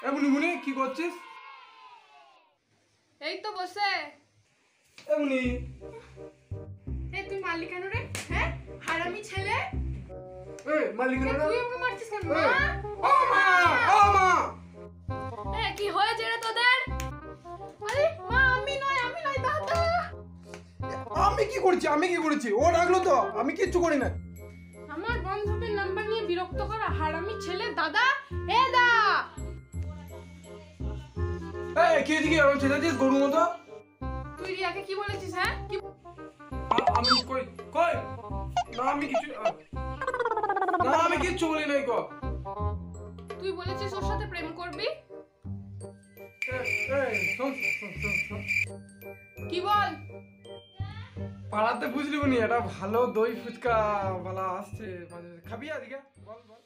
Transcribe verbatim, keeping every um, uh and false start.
এমনি মুনি কি করছিস? এই তো বসে। এমনি এই তুই মারলি কেন রে? হ্যাঁ, হারামি ছেলে। এই মালিক এ, না তুই আমাকে মারছিস কেন? মা! ও মা ও মা এ, কি হয়েছে রে তোদের? আরে মা, আমি নয়, আমি নয়, দাদা। আমি কি করেছি আমি কি করেছি ও ডাকলো তো আমি কিচ্ছু করি না। আমার বান্ধবীর নাম্বার নিয়ে বিরক্ত করা হারামি ছেলে দাদা। এ দা, এই কি দিকে ওই ছেড়েছিস গরু মতো? তুই রিয়াকে কি বলেছিস? হ্যাঁ, কি? আ- আমি কই কই না আমি কিছু না আমি কিচ্ছু বলি নাই কো। তুই বলেছিস ওর সাথে প্রেম করবি? এই, এই, শোন, শোন, শোন, শোন। কি বল? পাড়াতে বুঝলি উনি একটা ভালো দই ফুচকা বালা আসছে মানে খাবি আজকে বল বল